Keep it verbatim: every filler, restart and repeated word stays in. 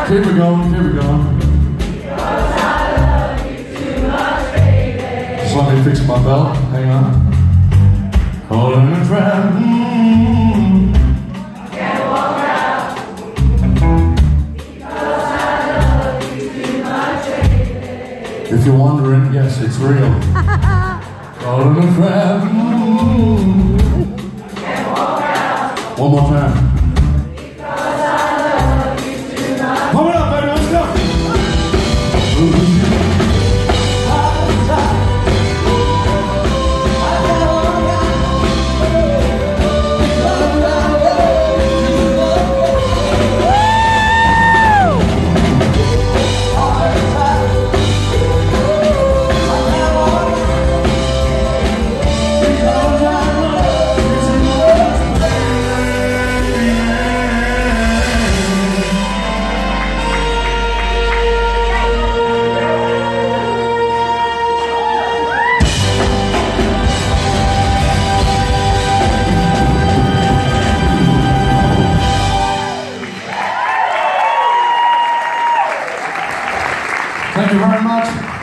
Keep it going, keep it going. Because I love you too much, baby. Just let me fix my belt. Hang on. Caught in a trap. Mm-hmm. Can't walk out. Because I love you too much, baby. If you're wondering, yes, it's real. Caught in a trap. Mm-hmm. Can't walk out. One more time. Because I love you too much. Pump it up, baby, let's go. Thank you very much.